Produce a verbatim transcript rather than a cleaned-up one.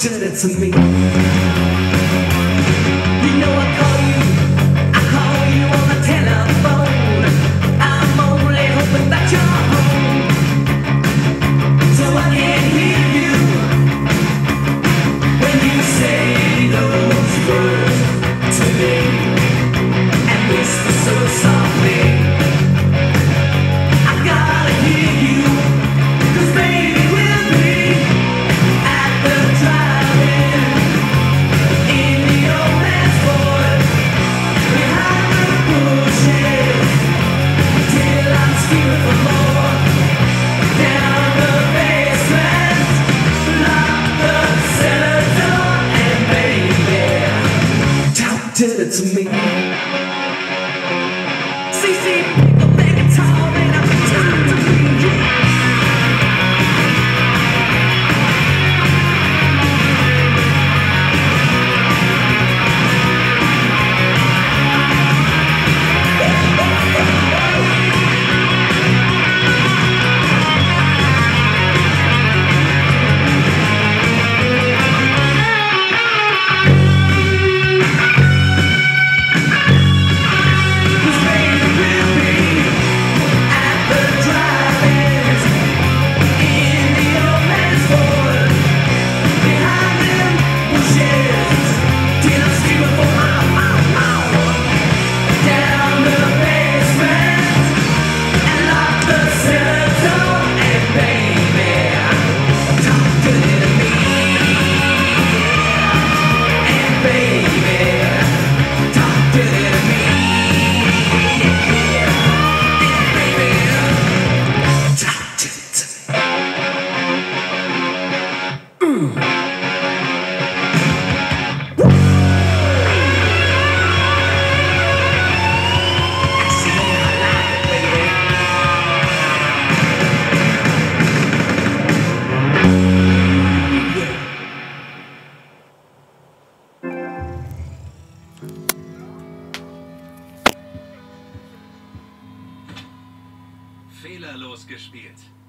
did it to me. You know I call you, I call you on the telephone. I'm only hoping that you're home, so I can hear you when you say those words to me and whisper so softly. I gotta hear you, 'cause baby we'll be at the drive-in in the old man's Ford, behind the bushes, till I'm screaming for more. Down the basement, lock the cellar door, and baby, talk did it to me. See, see, people think it's all made up, talk to me. Fehlerlos gespielt.